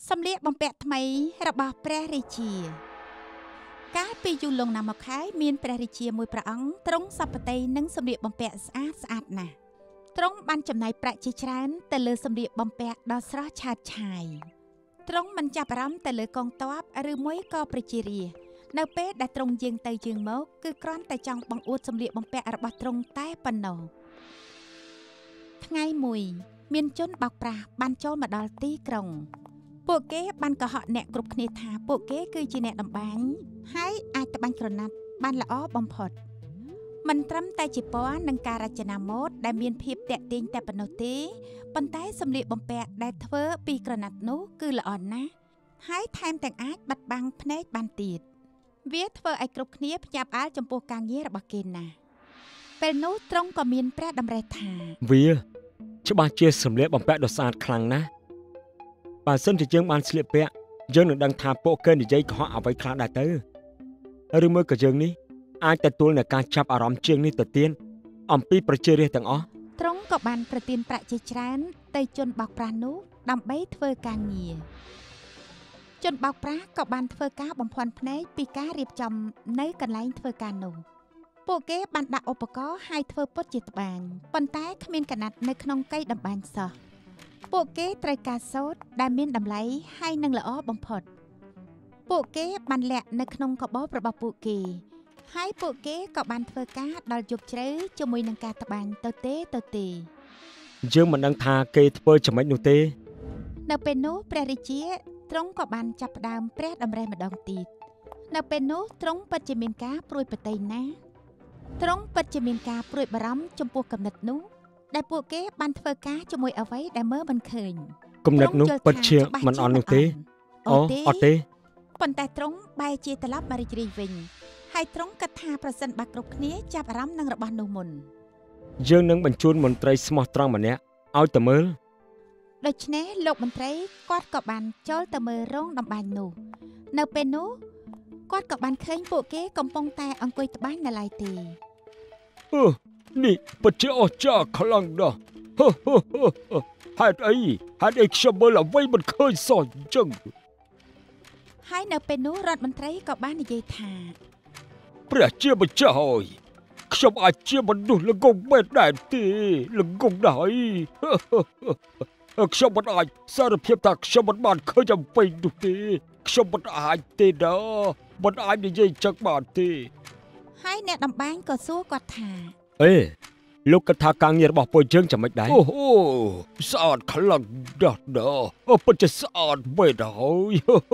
សំលៀកបំពាក់ថ្មីរបស់ព្រះរាជាកាលពីយូរលង់ណាស់មកហើយមានព្រះរាជាមួយព្រះអង្គទ្រង់សពតិនិងសំលៀកបំពាក់ស្អាតណាស់ទ្រង់បានចំណាយប្រាក់ជាច្រើនទៅលើសំលៀកបំពាក់ដ៏ស្រស់ឆើតឆាយទ្រង់មិនចាប់អារម្មណ៍ទៅលើកងទ័ពឬមួយក៏ប្រជារាស្ត្រនៅពេលដែលទ្រង់យាងទៅយាងមកគឺគ្រាន់តែចង់បង្អួតសំលៀកបំពាក់របស់ទ្រង់តែប៉ុណ្ណោះថ្ងៃមួយមានជនបោកប្រាស់បានចូលមកដល់ទីក្រុងពួកគេបានកុហកអ្នកគ្រប់គ្នាថាពួកគេគឺជាអ្នកតម្បាញហើយអាចត្បាញក្រណាត់បានល្អបំផុតមិនត្រឹមតែជាពណ៌និងការរចនាម៉ូដដែលមានភាពទាក់ទាញតែប៉ុណ្ណោះទេប៉ុន្តែសម្លៀកបំពាក់ដែលធ្វើពីក្រណាត់នោះគឺល្អណាស់ហើយថែមទាំងអាចបិទបាំងភ្នែកបានទៀតវាធ្វើឲ្យគ្រប់គ្នាភ្ញាក់ផ្អើលចំពោះការងាររបស់គេណាស់ពេលនោះទ្រង់ក៏មានព្រះតម្រិះថាវាច្បាស់ជាសម្លៀកបំពាក់ដ៏ស្អាតខ្លាំងណាស់បើសិនជាយើងបានស្លៀកពាក់យើងនឹងដឹងថាពួកគេនិយាយកុហកអ្វីខ្លះដែរទៅឬមួយក៏យើងនេះអាចទទួលនឹងការចាប់អារម្មណ៍ជាងនេះទៅទៀតអំពីប្រជារាស្ត្រទាំងអស់ទ្រង់ក៏បានប្រទានប្រាក់ជាច្រើនទៅជនបោកប្រាស់នោះដើម្បីធ្វើការងារជនបោកប្រាស់ក៏បានធ្វើការបំភាន់ភ្នែកពីការរៀបចំនៅកន្លែងធ្វើការនោះពួកគេបានដាក់ឧបករណ៍ហើយធ្វើពុតជាត្បាញប៉ុន្តែគ្មានកណាត់នៅក្នុងកៃតម្បាញសោះពួកគេត្រូវការសូត្រដែលមានតម្លៃហើយនឹងល្អបំផុតពួកគេបានលាក់នៅក្នុងកាបូបរបស់ពួកគេហើយពួកគេក៏បានធ្វើការដល់យប់ជ្រៅជាមួយនឹងការត្បាញទៅទេយើងមិនដឹងថាគេធ្វើចំណេចនោះទេនៅពេលនោះព្រះរាជាទ្រង់ក៏បានចាប់ផ្ដើមព្រះតម្រិះម្ដងទៀតនៅពេលនោះទ្រង់ពិតជាមានការព្រួយប្រទៃណាស់ទ្រង់ពិតជាមានការព្រួយបារម្ភចំពោះគំនិតនោះដែលពួកគេបានធ្វើការជាមួយអ្វីដែលមើលមិនឃើញគំនិតនោះពិតជាមិនអន់នោះទេអត់ទេប៉ុន្តែទ្រង់បែរជាត្រឡប់មករីករាយវិញហើយទ្រង់គិតថាប្រសិនបើគ្រប់គ្នាចាប់អារម្មណ៍នឹងរបស់នោះមុនយើងនឹងបញ្ជូនមន្ត្រីស្មោះត្រង់ម្នាក់ឲ្យទៅមើលដូច្នេះលោកមន្ត្រីគាត់ក៏បានចូលទៅមើលរោងតម្បាញនោះនៅពេលនោះគាត់ក៏បានឃើញពួកគេកំពុងតែអង្គុយត្បាញនៅឡើយទេនេះពិតជាអស្ចារ្យខ្លាំងណាស់ហេតុអីខ្ញុំមើលអ្វីមិនឃើញសោះអញ្ចឹងហើយនៅពេលនោះរដ្ឋមន្ត្រីក៏បាននិយាយថាព្រះជាម្ចាស់អើយខ្ញុំអាចជាមនុស្សល្ងងមែនដែរទេល្ងងណាស់ខ្ញុំមិនអាចសារភាពថាខ្ញុំមិនបានឃើញអ្វីនោះទេខ្ញុំមិនអាចទេណាមិនអាចនិយាយចឹងបានទេហើយអ្នកតម្បាញក៏សួរគាត់ថាលោកគិតថាការងាររបស់ពួកយើងចំណេចដែរអូស្អាតខ្លាំងណាស់ពិតជាស្អាតមែនហើយ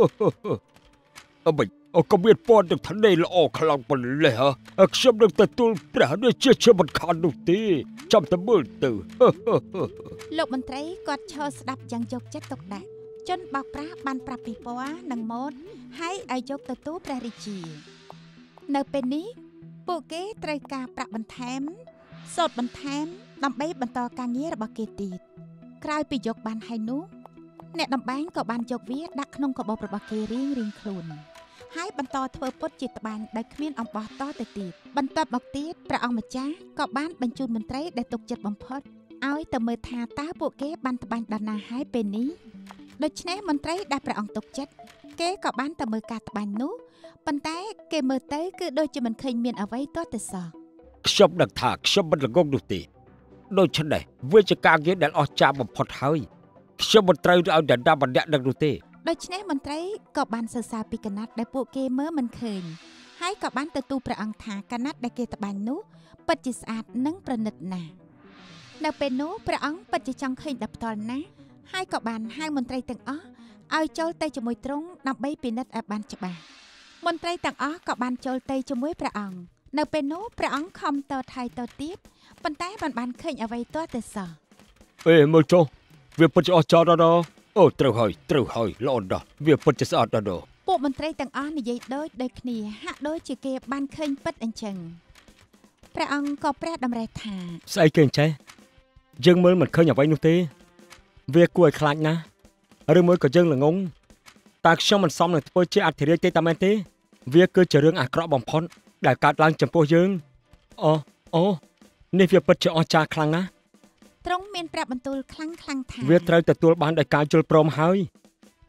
ក៏មានពណ៌ទឹកធ្នើល្អខ្លាំងប៉ុណ្ណេះខ្ញុំនឹងទទួលព្រះរាជាមិនខាននោះទេចាំតែមើលទៅលោកមន្ត្រីគាត់ឈរស្ដាប់យ៉ាងយកចិត្តទុកដាក់ជនបោកប្រាស់បានប្រាប់ពីពណ៌និងម៉ូដហើយឲ្យយកទៅទូលព្រះរាជានៅពេលនេះពួកគេត្រូវការប្រាក់បន្ថែមសូត្របន្ថែមដើម្បីបន្តការងាររបស់គេទៀតក្រោយពីយកបានហើយនោះអ្នកតម្បាញក៏បានយកវាដាក់ក្នុងកាបូបរបស់គេរៀងខ្លួនហើយបន្តធ្វើពុតជាត្បាញដោយគ្មានអំបោះតទៅទៀតបន្ទាប់មកទៀតព្រះអង្គម្ចាស់ក៏បានបញ្ជូនមន្ត្រីដែលទុកចិត្តបំផុតឲ្យទៅមើលថាតើពួកគេបានត្បាញដល់ណាហើយពេលនេះដូច្នេះមន្ត្រីដែលព្រះអង្គទុកចិត្តគេក៏បានទៅមើលការត្បាញនោះប៉ុន្តែគេមើលទៅគឺដូចជាមិនឃើញមានអ្វីទាល់តែសោះខ្ញុំដឹងថាខ្ញុំមិនល្ងងនោះទេដូច្នេះវាជាការងារដែលអស្ចារ្យបំផុតហើយខ្ញុំមិនត្រូវឲ្យអ្នកណាម្នាក់ដឹងនោះទេដូច្នេះមន្ត្រីក៏បានសរសើរពីកណាត់ដែលពួកគេមើលមិនឃើញហើយក៏បានទៅទូលព្រះអង្គថាកណាត់ដែលគេត្បាញនោះពិតជាស្អាតនិងប្រណិតណាស់នៅពេលនោះព្រះអង្គពិតជាចង់ឃើញដល់ផ្ទាល់ណាស់ហើយក៏បានហៅមន្ត្រីទាំងអស់ឲ្យចូលទៅជាមួយទ្រង់ដើម្បីពិនិត្យឲ្យបានច្បាស់មន្ត្រីទាំងអស់ក៏បានចូលទៅជាមួយព្រះអង្គនៅពេលនោះព្រះអង្គខំតថៃតទៀតប៉ុន្តែមិនបានឃើញអ្វីទាល់តែសោះមើលចុះវាពិតជាអស្ចារ្យណាស់អូត្រូវហើយល្អណាស់វាពិតជាស្អាតណាស់ពួកមន្ត្រីទាំងអស់និយាយដូចគ្នាហាក់ដូចជាគេបានឃើញពិតអញ្ចឹងព្រះអង្គក៏ព្រះតម្រិះថាស្អីគេអញ្ចេះយើងមើលមិនឃើញអ្វីនោះទេវាគួរឲ្យខ្លាចណាស់ឬមួយក៏យើងល្ងងតើខ្ញុំមិនសមនឹងធ្វើជាអធិរាជទេតាមែនទេវាគឺជារឿងអាក្រក់បំផុតដែលកើតឡើងចំពោះយើងអូនេះវាពិតជាអស្ចារ្យខ្លាំងណាស់ទ្រង់មានព្រះបន្ទូលខ្លាំងថាវាត្រូវទទួលបានដោយការយល់ព្រមហើយ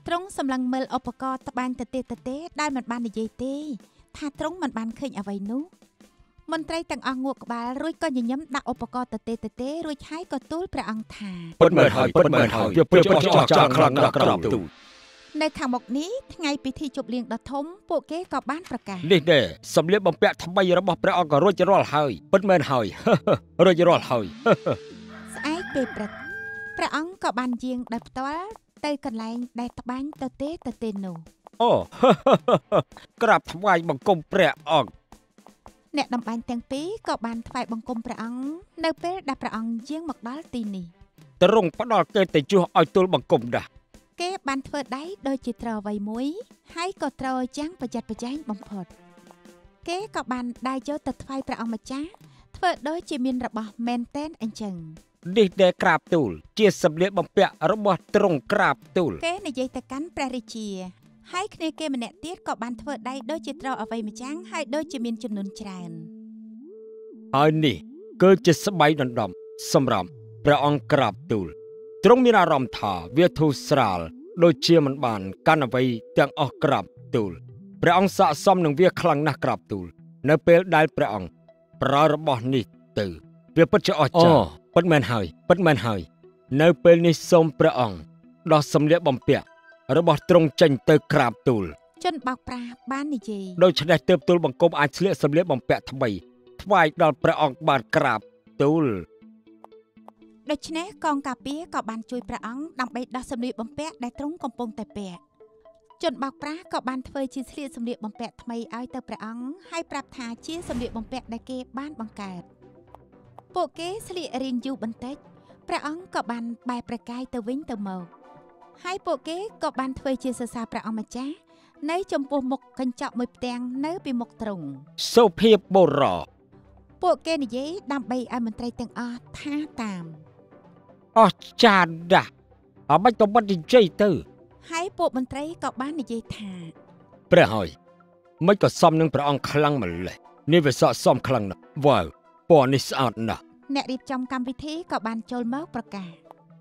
ទ្រង់សម្លឹងមើលឧបករណ៍ត្បាញទៅទេដែលមិនបាននិយាយទេថាទ្រង់មិនបានឃើញអ្វីនោះមន្ត្រីទាំងអស់ងក់ក្បាលរួចក៏ញញឹមដាក់ឧបករណ៍ទៅទេរួចហើយក៏ទូលព្រះអង្គថាពិតមែនហើយវាពិតជាចោះចាស់ខ្លាំងណាស់ក្រោមទូលនៅខាងមុខនេះថ្ងៃពិធីជប់លៀងដ៏ធំពួកគេក៏បានប្រកាសនេះដែរសម្លៀកបំពាក់ថ្មីរបស់ព្រះអង្គក៏រួចរាល់ហើយពិតមែនហើយរួចរាល់ហើយស្អែកពេលព្រឹកព្រះអង្គក៏បានយាងដោយផ្ទាល់ទៅកន្លែងដែលត្បាញទៅទេនោះអូក្រាបថ្វាយបង្គំព្រះអង្គអ្នកតម្បាញទាំងពីរក៏បានថ្វាយបង្គំព្រះអង្គនៅពេលដែលព្រះអង្គយាងមកដល់ទីនេះទ្រង់ផ្ដល់កិត្តិយសឲ្យទូលបង្គំដែរគេបានធ្វើដៃដូចជាត្រូវអ្វីមួយហើយក៏ត្រូវយ៉ាងប្រយ័ត្នប្រយែងបំផុតគេក៏បានដើរយកទៅថ្វាយព្រះអង្គម្ចាស់ធ្វើដូចជាមានរបស់មែនតែនអញ្ចឹងនេះដែលក្រាបទូលជាសម្លៀកបំពាក់របស់ទ្រង់ក្រាបទូលគេនិយាយទៅកាន់ព្រះរាជាហើយគ្នាគេម្នាក់ទៀតក៏បានធ្វើដៃដូចជាត្រូវអ្វីម្ចាំងហើយដូចជាមានចំនួនច្រើនហើយនេះគឺជាស្បៃដណ្ដំសម្រាប់ព្រះអង្គក្រាបទូលទ្រង់មានអារម្មណ៍ថាវាធូរស្រាលដូចជាមិនបានកាន់អ្វីទាំងអស់ក្រាបទូលព្រះអង្គស័ក្តិសមនឹងវាខ្លាំងណាស់ក្រាបទូលនៅពេលដែលព្រះអង្គប្រើរបស់នេះទៅវាពិតជាអស្ចារ្យពិតមែនហើយនៅពេលនេះសូមព្រះអង្គដោះសម្លៀកបំពាក់របស់ទ្រង់ចេញទៅក្រាបទូលជនបោកប្រាស់បាននិយាយដូច្នេះទើបទូលបង្គំអាចស្លៀកសម្លៀកបំពាក់ថ្មីថ្វាយដល់ព្រះអង្គបានក្រាបទូលដូច្នេះកងការពារក៏បានជួយព្រះអង្គដើម្បីដោះសម្លៀកបំពាក់ដែលទ្រង់កំពុងតែពាក់ជនបោកប្រាស់ក៏បានធ្វើជាស្លៀកសម្លៀកបំពាក់ថ្មីឲ្យទៅព្រះអង្គហើយប្រាប់ថាជាសម្លៀកបំពាក់ដែលគេបានបង្កើតពួកគេស្លៀករៀងយូរបន្តិចព្រះអង្គក៏បានបែរប្រកាយទៅវិញទៅមកហើយពួកគេក៏បានធ្វើជាសរសើរព្រះអង្គម្ចាស់នៅចំពោះមុខកញ្ចក់មួយផ្ទាំងនៅពីមុខទ្រង់សុភាពបុរសពួកគេនិយាយដើម្បីឲ្យមន្ត្រីទាំងអស់ថាតាមអស្ចារ្យណាស់អ្វីក៏មិននិយាយទៅហើយពួកមន្ត្រីក៏បាននិយាយថាព្រះហើយមិនក៏សមនឹងព្រះអង្គខ្លាំងម្ល៉េះនេះវាស័ក្តិសមខ្លាំងណាស់វ៉ាវពណ៌នេះស្អាតណាស់អ្នករៀបចំកម្មវិធីក៏បានចូលមកប្រកាស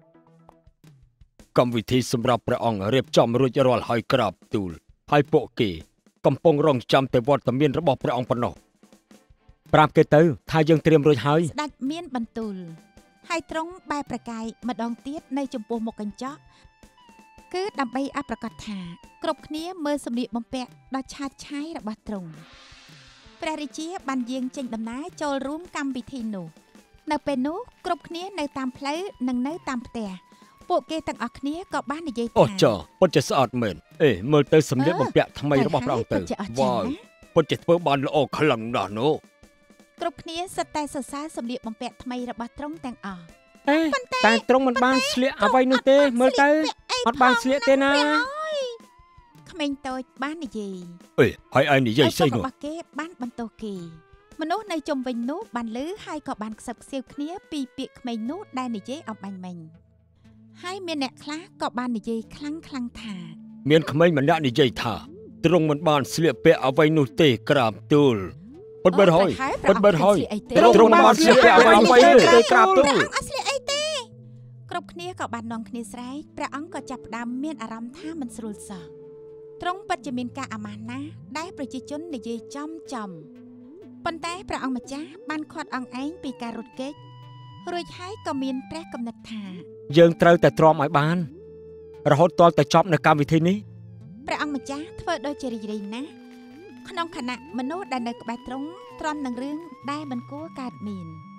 កម្មវិធីសម្រាប់ព្រះអង្គរៀបចំរួចរាល់ហើយក្រាបទូលហើយពួកគេកំពុងរងចាំតែវត្តមានរបស់ព្រះអង្គប៉ុណ្ណោះប្រាប់គេទៅថាយើងត្រៀមរួចហើយស្ដេចមានបន្ទូលហើយទ្រង់បែរប្រកាយម្ដងទៀតនៅចំពោះមុខកញ្ចក់គឺដើម្បីឲ្យប្រកាសថាគ្រប់គ្នាមើលសម្លៀកបំពាក់ដ៏ឆើតឆាយរបស់ទ្រង់ព្រះរាជាបានយាងចេញដំណើរចូលរួមកម្មវិធីនោះនៅពេលនោះគ្រប់គ្នានៅតាមផ្លូវនិងនៅតាមផ្ទះពួកគេទាំងអស់គ្នាក៏បាននិយាយថាអូចាពិតជាស្អាតមែនមើលទៅសម្លៀកបំពាក់ថ្មីរបស់ព្រះអង្គទៅវ៉ាវពិតជាធ្វើបានល្អខ្លាំងណាស់នោះគ្រប់គ្នាសិតតែសរសើរសម្លៀកបំពាក់ថ្មីរបស់ទ្រង់ទាំងអស់តែទ្រង់មិនបានស្លៀកអ្វីនោះទេមើលទៅអត់បានស្លៀកទេណាក្មេងតូចបាននិយាយហើយឯងនិយាយស្អីនោះរបស់គេបានបន្ទោសគេមនុស្សនៅជុំវិញនោះបានឮហើយក៏បានខ្សឹបខ្សៀវគ្នាពីពាក្យក្មេងនោះដែលនិយាយអំបញ្ញមិញហើយមានអ្នកខ្លះក៏បាននិយាយខ្លាំងថាមានក្មេងម្នាក់និយាយថាទ្រង់មិនបានស្លៀកពាក់អ្វីនោះទេក្រាបទូលពិតមែនហើយទ្រង់មិនបានស្លៀកពាក់អ្វីទេក្រាបទូលអត់ស្លៀកអីទេគ្រប់គ្នាក៏បាននាំគ្នាស្រែកព្រះអង្គក៏ចាប់ផ្ដើមមានអារម្មណ៍ថាមិនស្រួលសោះទ្រង់ពិតជាមានការអាម៉ាស់ណាស់ដែលប្រជាជននិយាយចំប៉ុន្តែព្រះអង្គម្ចាស់បានខាត់អង្អែងពីការរត់គេចរួចហើយក៏មានព្រះគំនិតថាយើងត្រូវតែទ្រាំឲ្យបានរហូតទាល់តែចប់នៅកម្មវិធីនេះព្រះអង្គម្ចាស់ធ្វើដូចជារីករាយណាស់ក្នុងខណៈមនុស្សដែលនៅក្បែរទ្រង់ទ្រាំនឹងរឿងដែលមិនគួរកើតមាន